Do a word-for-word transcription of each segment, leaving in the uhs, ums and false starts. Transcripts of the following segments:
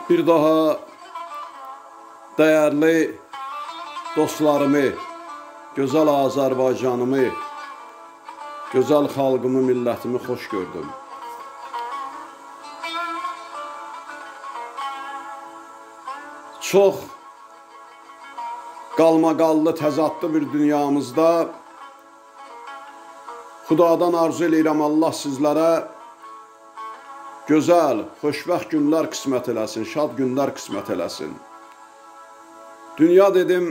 Bir daha değerli dostlarımı, güzel Azərbaycanımı, güzel xalqımı, millətimi xoş gördüm. Çox qalmaqallı, təzadlı bir dünyamızda Xudadan arzu eləyirəm, Allah sizlərə gözəl, xoşbəxt günlər qismət eləsin, şad günlər qismət eləsin. Dünya dedim,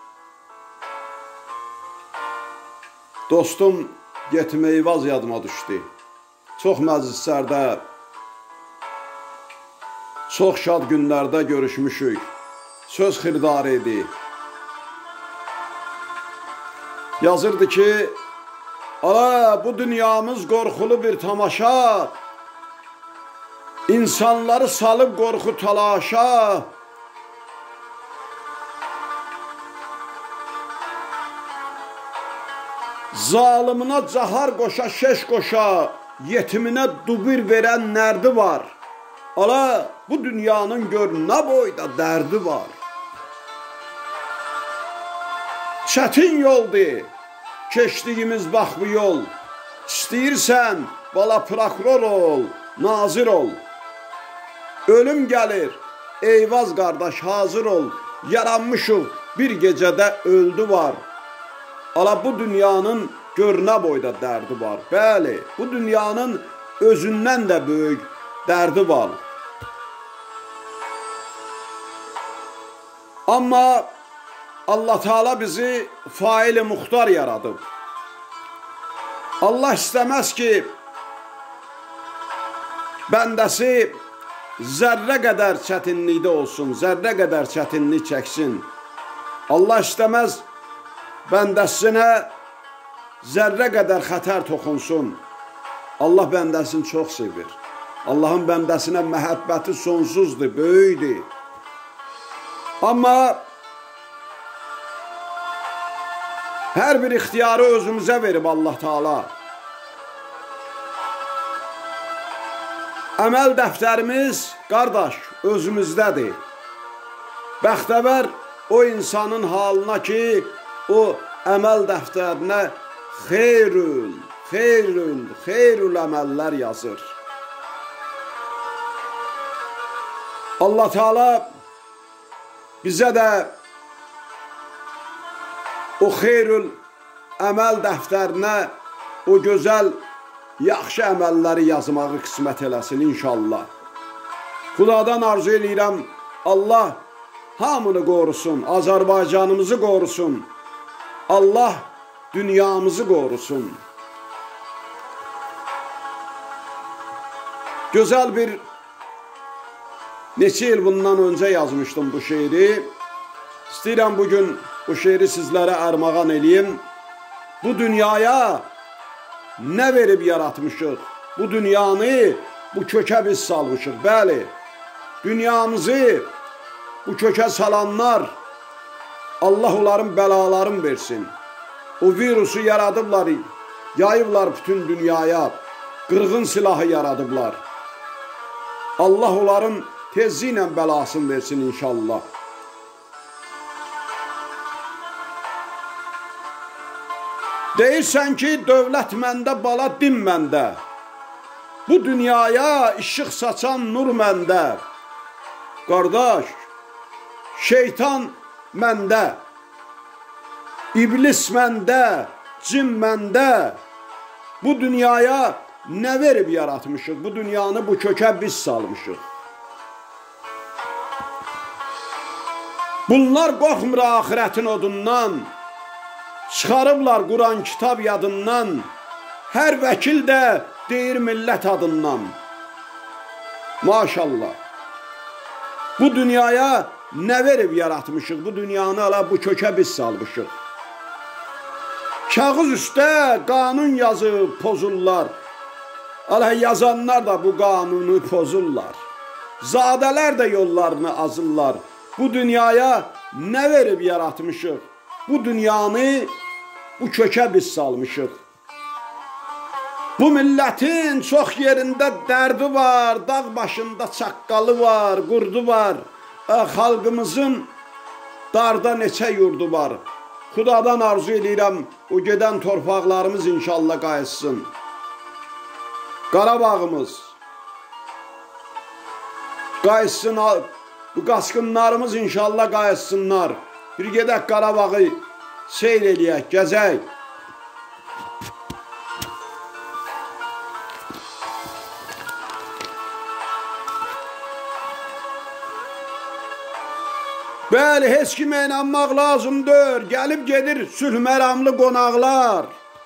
dostum Yetim Eyvaz yadıma düşdü. Çox məclislərdə, çox şad günlərdə görüşmüşük. Söz xirdarı idi. Yazırdı ki, ala bu dünyamız qorxulu bir tamaşa, İnsanları salıb qorxu talaşa, zalimına cahar qoşa, şeş qoşa, yetiminə dubir verən nərdi var. Ala bu dünyanın gör nə boyda dərdi var. Çətin yoldur keçdiyimiz bax bu yol. İstəyirsən bala prokuror ol, nazir ol. Ölüm gəlir, Eyvaz qardaş hazır ol. Yaranmışıq bir gecədə öldü var. Ala bu dünyanın gör nə boyda dərdi var. Bəli, bu dünyanın özündən də böyük dərdi var. Amma Allah Teala bizi faili muxtar yaradıb. Allah istəməz ki, bəndəsi zərrə qədər çətinlikdə olsun, zərrə qədər çətinlik çəksin. Allah istəməz bəndəsinə zərrə qədər xətər toxunsun. Allah bəndəsini çox sevir. Allahın bəndəsinə məhəbbəti sonsuzdur, böyükdür. Amma hər bir ixtiyarı özümüzə verib Allah Teala. Əməl dəftərimiz, qardaş, özümüzdədir. Bəxtəvər o insanın halına ki, o əməl dəftərinə xeyrül, xeyrül, xeyrül əməllər yazır. Allah Teala bizə də o xeyrül əməl dəftərinə o gözəl, yaxşı əməlləri yazmağı qismət eləsin inşallah. Xudadan arzu eləyirəm, Allah hamını qorusun, Azərbaycanımızı qorusun, Allah dünyamızı qorusun. Gözəl bir, neçə il bundan öncə yazmışdım bu şeiri. İstəyirəm bugün bu şeiri sizlərə ərmağan eləyim. Bu dünyaya nə verib yaratmışıq? Bu dünyanı bu kökə biz salmışıq. Bəli, dünyamızı bu kökə salanlar, Allah onların bəlalarını versin. O virusu yaradıblar, yayıblar bütün dünyaya, qırğın silahı yaradıblar. Allah onların tezliklə bəlasını versin inşallah. Deyirsən ki, dövlət məndə, bala din məndə. Bu dünyaya işıq saçan nur məndə. Qardaş, şeytan məndə, iblis məndə, cin məndə. Bu dünyaya nə verib yaratmışıq? Bu dünyanı bu kökə biz salmışıq. Bunlar qorxmur axirətin odundan, çıxarıblar Quran kitab yadından, hər vəkil də deyir millət adından. Maşallah. Bu dünyaya nə verib yaratmışıq? Bu dünyanı ala bu kökə biz salmışıq. Kağız üstə qanun yazıb pozurlar. Ala yazanlar da bu qanunu pozurlar. Zadələr də yollarını azırlar. Bu dünyaya nə verib yaratmışıq? Bu dünyanı bu kökə biz salmışıq. Bu milletin çok yerinde derdi var, dağ başında çaqqalı var, qurdu var. Xalqımızın darda neçə yurdu var. Xudadan arzu edirəm, o gedən torpaqlarımız inşallah qayıtsın. Qarabağımız qayıtsın, bu qaçqınlarımız inşallah qayıtsınlar. Bir gedək Qarabağı seyr eləyək, gəzək. Bəli, heç kimə inanmaq lazımdır. Gəlib gedir sülh məramlı qonaqlar.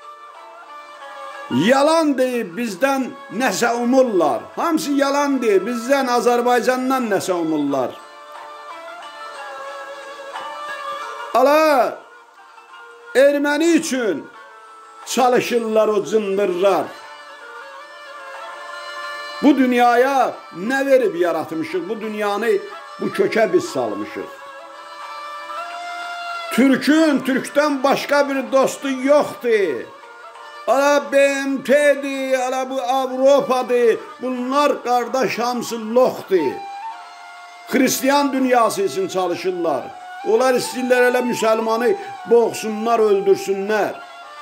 Yalan deyib bizdən nəsə umurlar. Hamısı yalan deyib bizdən Azərbaycandan nəsə umurlar. Ala, erməni üçün çalışırlar o cındırlar. Bu dünyaya nə verib yaratmışıq? Bu dünyanı bu kökə biz salmışıq. Türkün Türk'ten başka bir dostu yoktu. Ala B M T'di, ala bu Avrupa'dı. Bunlar kardeş hamısı loxdu. Hristiyan dünyası için çalışırlar. Onlar istəyirlər elə Müslümanı boğsunlar, öldürsünlər.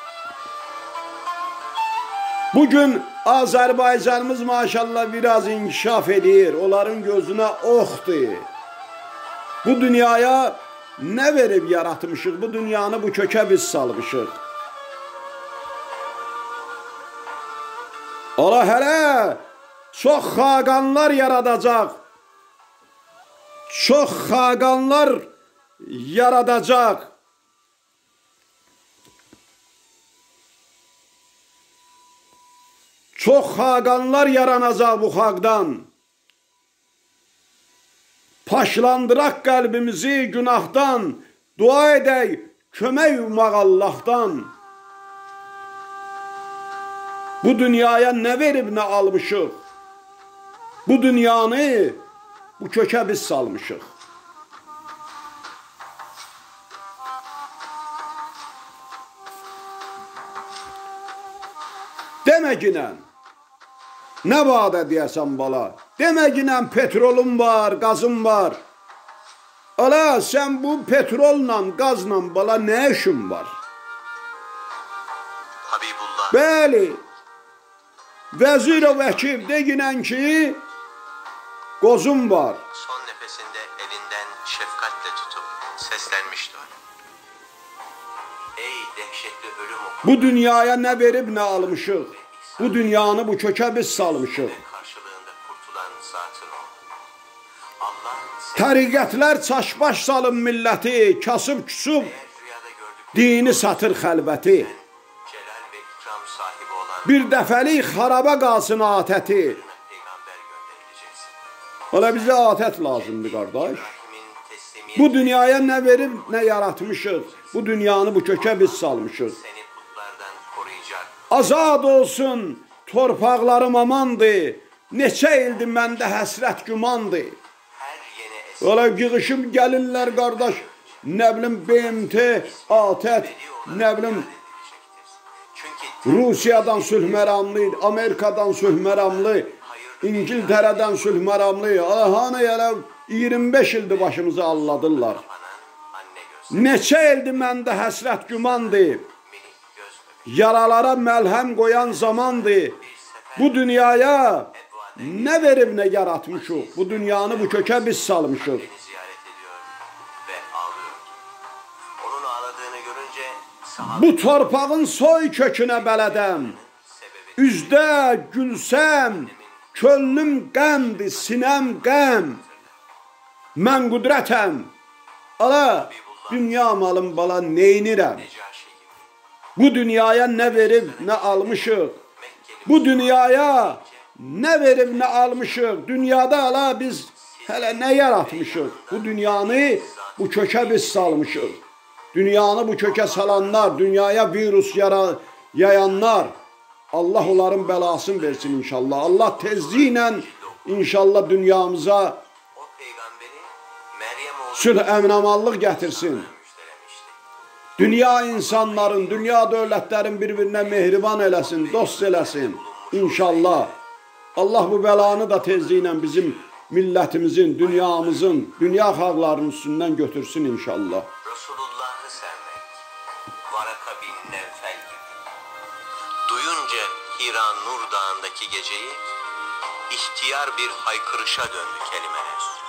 Bugün Azerbaycanımız maşallah biraz inkişaf edir. Onların gözüne oxdu. Bu dünyaya ne verib yaratmışıq? Bu dünyanı bu kökə biz salmışıq. Allah hələ çox xaqanlar yaradacaq. Çox xaqanlar yaradacaq. Çox xaqanlar yaranacaq bu xalqdan. Paşlandıraq qəlbimizi günahdan, dua edək, kömək ummaq Allahdan. Bu dünyaya nə verib, nə almışıq? Bu dünyanı bu kökə biz salmışıq. Deməginən, nə vadə deyəsən bala? Deməginən petrolun var, qazın var. Ala, sən bu petrolla, qazla bala nə işin var? Habibullah. Bəli, vəzir o vəkil deginən ki, qozum var. Son nefesinde elinden şefkatle tutup seslenmişti ona. Ey dehşetli ölüm oku. Bu dünyaya nə verib, nə almışıq? Bu dünyanı bu kökə biz salmışıq. Karşılığında kurtulan zatın o. Allah Təriqətlər çaşbaş salın milləti, kasıb küsub, rüyada gördük. dini satır xəlbəti. Celal ve ikram sahibi olan Bir dəfəlik xaraba qalsın atəti. peygamber gönderileceksin. Ola bizə atət lazımdır, qardaş. İbrahim'in teslimiyeti Bu dünyaya nə verib, nə yaratmışıq? Bu dünyanı bu kökə biz salmışıq. seni putlardan koruyacak. Azad olsun, torpaqlarım amandır. Neçə ildir məndə həsrət gümandır. Her yeni eski Ola yığışıb gəlirlər, qardaş. Nə bilim B M T, atət, nə bilim çünkü Rusiyadan sülh məramlı, Amerikadan sülh məramlı, İngiltərədən sülh məramlı. Hanı elə iyirmi beş ildir başımızı alladırlar. anan anne göz, Neçə ildir məndə həsrət gümandır. minik göz bebeği. Yaralara məlhəm qoyan zamandır. Bu dünyaya nə verib, nə yaratmışıq? Bu dünyanı bu kökə biz salmışıq. Beni ziyaret ediyor ve ağlıyor. Onun ağladığını görünce sahabe Bu torpağın soy kökünə bələdəm. sebebi Üzdə gülsəm, könlüm qəmdir, sinəm qəm. Mən qüdrətəm. Ala, dünya malım bala neynirəm? Necaşi gibi Bu dünyaya nə verib, nə almışıq? Mekkeli Bu dünyaya nə verib, nə almışıq? Dünyada ala biz hələ nə yaratmışıq? Bu dünyanı bu kökə biz salmışıq. Dünyanı bu kökə salanlar, dünyaya virus yara yayanlar, Allah onların bəlasını versin inşallah. Allah tezliklə inşallah dünyamıza o peygamberi Meryem oğlu sülh əminamallıq gətirsin. müjdelemişti. Dünya insanların, dünya devletlerin birbirine mehriban eləsin, dost eləsin. İnşallah. Allah bu belanı da tezliğiyle bizim milletimizin, dünyamızın, dünya xalqlarının üstünden götürsün inşallah. Resulullah'ı sevmek, Varaka bin Nevfel gibi. Duyunca Hira Nur Dağı'ndaki geceyi, ihtiyar bir haykırışa döndü kelimeler.